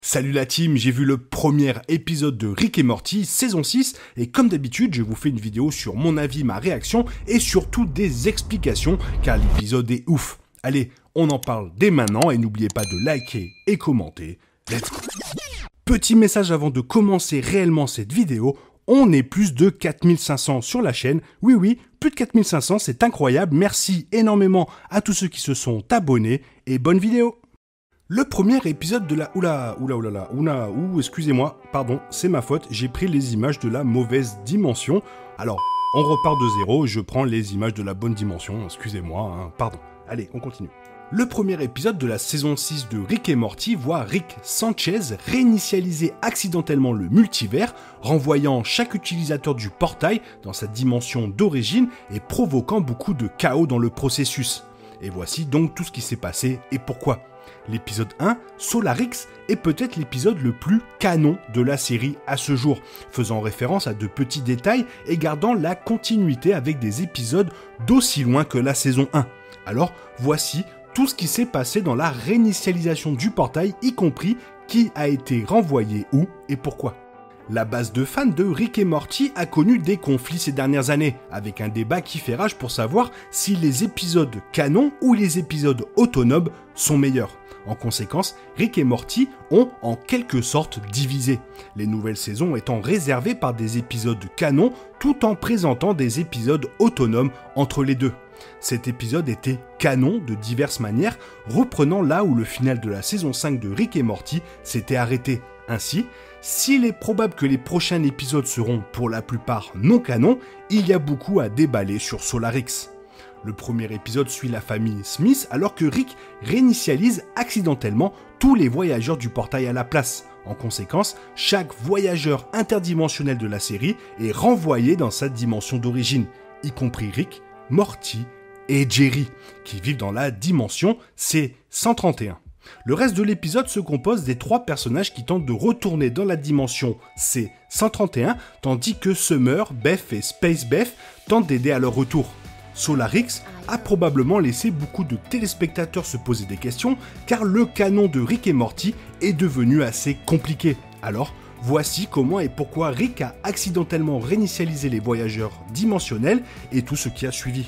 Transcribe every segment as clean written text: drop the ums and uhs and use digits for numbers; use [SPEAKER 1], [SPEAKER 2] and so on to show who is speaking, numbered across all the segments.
[SPEAKER 1] Salut la team, j'ai vu le premier épisode de Rick et Morty, saison 6, et comme d'habitude, je vous fais une vidéo sur mon avis, ma réaction, et surtout des explications, car l'épisode est ouf. Allez, on en parle dès maintenant, et n'oubliez pas de liker et commenter. Let's go. Petit message avant de commencer réellement cette vidéo, on est plus de 4500 sur la chaîne, oui, plus de 4500, c'est incroyable, merci énormément à tous ceux qui se sont abonnés, et bonne vidéo. Le premier épisode de la... excusez-moi, pardon, c'est ma faute, j'ai pris les images de la mauvaise dimension. Alors, on repart de zéro, je prends les images de la bonne dimension, excusez-moi, pardon. Allez, on continue. Le premier épisode de la saison 6 de Rick et Morty voit Rick Sanchez réinitialiser accidentellement le multivers, renvoyant chaque utilisateur du portail dans sa dimension d'origine et provoquant beaucoup de chaos dans le processus. Et voici donc tout ce qui s'est passé et pourquoi. L'épisode 1, Solarix, est peut-être l'épisode le plus canon de la série à ce jour, faisant référence à de petits détails et gardant la continuité avec des épisodes d'aussi loin que la saison 1. Alors, voici tout ce qui s'est passé dans la réinitialisation du portail, y compris qui a été renvoyé où et pourquoi. La base de fans de Rick et Morty a connu des conflits ces dernières années, avec un débat qui fait rage pour savoir si les épisodes canons ou les épisodes autonomes sont meilleurs. En conséquence, Rick et Morty ont en quelque sorte divisé, les nouvelles saisons étant réservées par des épisodes canons tout en présentant des épisodes autonomes entre les deux. Cet épisode était canon de diverses manières, reprenant là où le final de la saison 5 de Rick et Morty s'était arrêté. Ainsi, s'il est probable que les prochains épisodes seront pour la plupart non canons, il y a beaucoup à déballer sur Solarix. Le premier épisode suit la famille Smith alors que Rick réinitialise accidentellement tous les voyageurs du portail à la place. En conséquence, chaque voyageur interdimensionnel de la série est renvoyé dans sa dimension d'origine, y compris Rick, Morty et Jerry, qui vivent dans la dimension C131. Le reste de l'épisode se compose des trois personnages qui tentent de retourner dans la dimension C131, tandis que Summer, Beth et Space Beth tentent d'aider à leur retour. Solarix a probablement laissé beaucoup de téléspectateurs se poser des questions, car le canon de Rick et Morty est devenu assez compliqué. Alors, voici comment et pourquoi Rick a accidentellement réinitialisé les voyageurs dimensionnels et tout ce qui a suivi.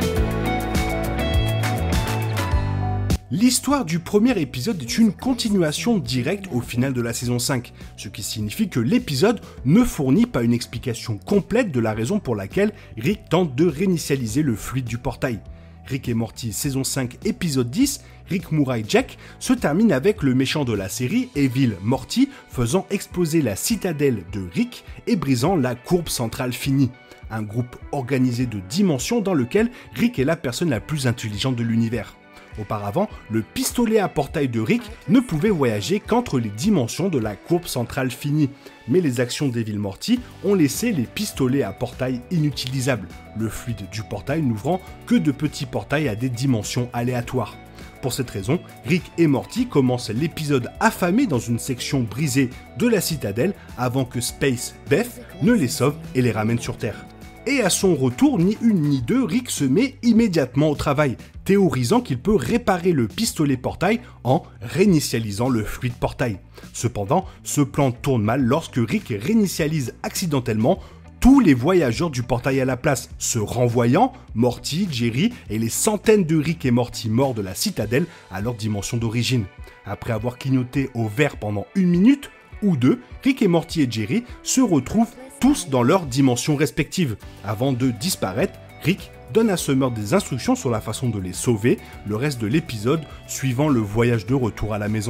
[SPEAKER 1] L'histoire du premier épisode est une continuation directe au final de la saison 5, ce qui signifie que l'épisode ne fournit pas une explication complète de la raison pour laquelle Rick tente de réinitialiser le fluide du portail. Rick et Morty saison 5 épisode 10, Rick Murray Jack, se termine avec le méchant de la série, Evil Morty, faisant exploser la citadelle de Rick et brisant la courbe centrale finie. Un groupe organisé de dimensions dans lequel Rick est la personne la plus intelligente de l'univers. Auparavant, le pistolet à portail de Rick ne pouvait voyager qu'entre les dimensions de la courbe centrale finie. Mais les actions d'Evil Morty ont laissé les pistolets à portail inutilisables, le fluide du portail n'ouvrant que de petits portails à des dimensions aléatoires. Pour cette raison, Rick et Morty commencent l'épisode affamés dans une section brisée de la citadelle avant que Space Beth ne les sauve et les ramène sur Terre. Et à son retour, ni une ni deux, Rick se met immédiatement au travail, théorisant qu'il peut réparer le pistolet portail en réinitialisant le fluide portail. Cependant, ce plan tourne mal lorsque Rick réinitialise accidentellement tous les voyageurs du portail à la place, se renvoyant Morty, Jerry et les centaines de Rick et Morty morts de la citadelle à leur dimension d'origine. Après avoir clignoté au vert pendant 1 minute ou 2, Rick et Morty et Jerry se retrouvent tous dans leurs dimensions respectives. Avant de disparaître, Rick donne à Summer des instructions sur la façon de les sauver, le reste de l'épisode suivant le voyage de retour à la maison.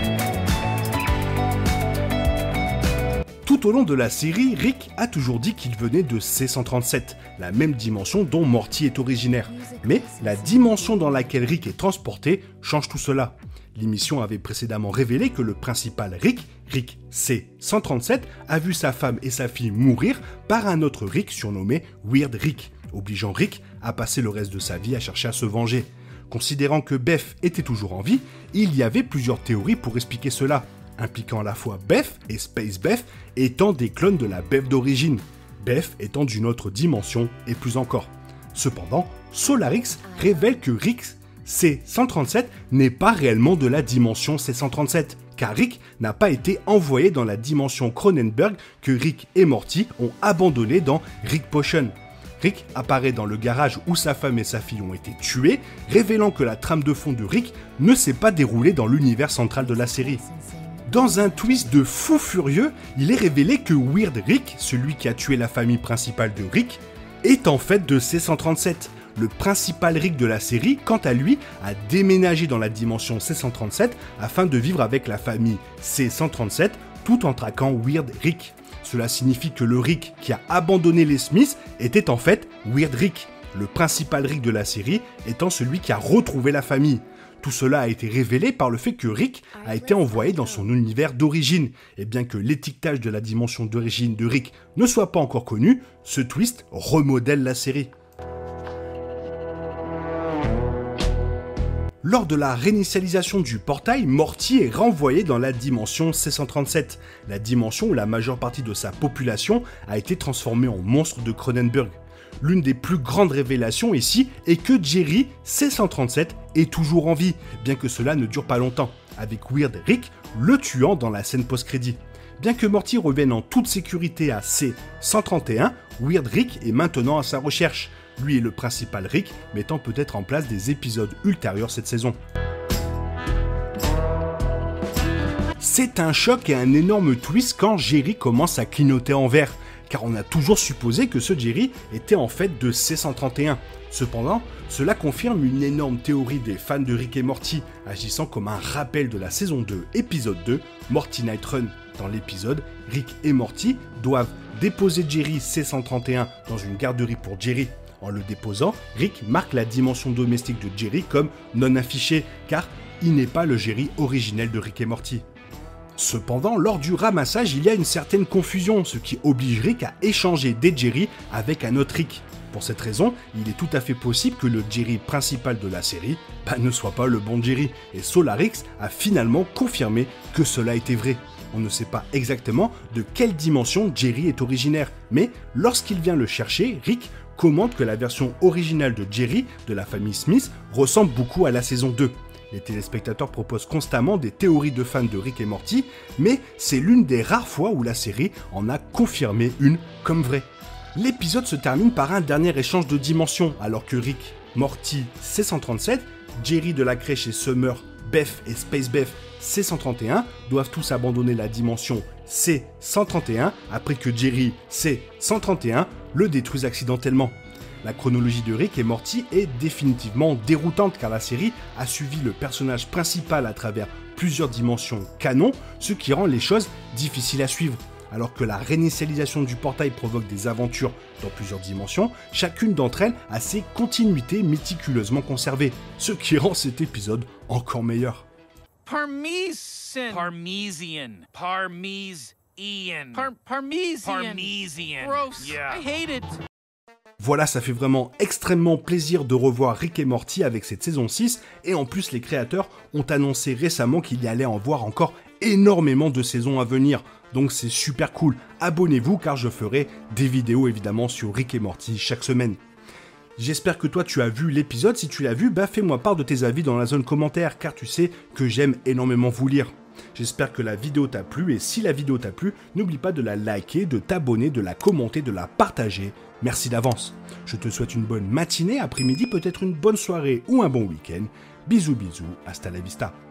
[SPEAKER 1] Tout au long de la série, Rick a toujours dit qu'il venait de C137, la même dimension dont Morty est originaire. Mais la dimension dans laquelle Rick est transporté change tout cela. L'émission avait précédemment révélé que le principal Rick C137, a vu sa femme et sa fille mourir par un autre Rick surnommé Weird Rick, obligeant Rick à passer le reste de sa vie à chercher à se venger. Considérant que Beth était toujours en vie, il y avait plusieurs théories pour expliquer cela, impliquant à la fois Beth et Space Beth étant des clones de la Beth d'origine, Beth étant d'une autre dimension et plus encore. Cependant, Solarix révèle que Rick C137 n'est pas réellement de la dimension C137, car Rick n'a pas été envoyé dans la dimension Cronenberg que Rick et Morty ont abandonné dans Rick Potion. Rick apparaît dans le garage où sa femme et sa fille ont été tuées, révélant que la trame de fond de Rick ne s'est pas déroulée dans l'univers central de la série. Dans un twist de fou furieux, il est révélé que Weird Rick, celui qui a tué la famille principale de Rick, est en fait de C-137. Le principal Rick de la série, quant à lui, a déménagé dans la dimension C-137 afin de vivre avec la famille C-137 tout en traquant Weird Rick. Cela signifie que le Rick qui a abandonné les Smiths était en fait Weird Rick, le principal Rick de la série étant celui qui a retrouvé la famille. Tout cela a été révélé par le fait que Rick a été envoyé dans son univers d'origine, et bien que l'étiquetage de la dimension d'origine de Rick ne soit pas encore connu, ce twist remodèle la série. Lors de la réinitialisation du portail, Morty est renvoyé dans la dimension C-137, la dimension où la majeure partie de sa population a été transformée en monstre de Cronenberg. L'une des plus grandes révélations ici est que Jerry C-137 est toujours en vie, bien que cela ne dure pas longtemps, avec Weird Rick le tuant dans la scène post-crédit. Bien que Morty revienne en toute sécurité à C-131, Weird Rick est maintenant à sa recherche. Lui est le principal Rick, mettant peut-être en place des épisodes ultérieurs cette saison. C'est un choc et un énorme twist quand Jerry commence à clignoter en vert, car on a toujours supposé que ce Jerry était en fait de C-131. Cependant, cela confirme une énorme théorie des fans de Rick et Morty, agissant comme un rappel de la saison 2, épisode 2, Morty Night Run. Dans l'épisode, Rick et Morty doivent déposer Jerry C-131 dans une garderie pour Jerry. En le déposant, Rick marque la dimension domestique de Jerry comme non affichée, car il n'est pas le Jerry originel de Rick et Morty. Cependant, lors du ramassage, il y a une certaine confusion, ce qui oblige Rick à échanger des Jerry avec un autre Rick. Pour cette raison, il est tout à fait possible que le Jerry principal de la série ne soit pas le bon Jerry, et Solarix a finalement confirmé que cela était vrai. On ne sait pas exactement de quelle dimension Jerry est originaire, mais lorsqu'il vient le chercher, Rick commente que la version originale de Jerry, de la famille Smith, ressemble beaucoup à la saison 2. Les téléspectateurs proposent constamment des théories de fans de Rick et Morty, mais c'est l'une des rares fois où la série en a confirmé une comme vraie. L'épisode se termine par un dernier échange de dimensions, alors que Rick, Morty C-137, Jerry de la crèche et Summer, Beth et Space Beth C-131 doivent tous abandonner la dimension C-131 après que Jerry C-131 le détruise accidentellement. La chronologie de Rick et Morty est définitivement déroutante car la série a suivi le personnage principal à travers plusieurs dimensions canon, ce qui rend les choses difficiles à suivre. Alors que la réinitialisation du portail provoque des aventures dans plusieurs dimensions, chacune d'entre elles a ses continuités méticuleusement conservées, ce qui rend cet épisode encore meilleur.
[SPEAKER 2] Parmesan. Gross. Yeah. I hate it.
[SPEAKER 1] Voilà, ça fait vraiment extrêmement plaisir de revoir Rick et Morty avec cette saison 6, et en plus les créateurs ont annoncé récemment qu'il y allait en voir encore énormément de saisons à venir, donc c'est super cool. Abonnez-vous car je ferai des vidéos évidemment sur Rick et Morty chaque semaine. J'espère que toi tu as vu l'épisode, si tu l'as vu, fais-moi part de tes avis dans la zone commentaire car tu sais que j'aime énormément vous lire. J'espère que la vidéo t'a plu et si la vidéo t'a plu, n'oublie pas de la liker, de t'abonner, de la commenter, de la partager. Merci d'avance. Je te souhaite une bonne matinée, après-midi, peut-être une bonne soirée ou un bon week-end. Bisous bisous, hasta la vista.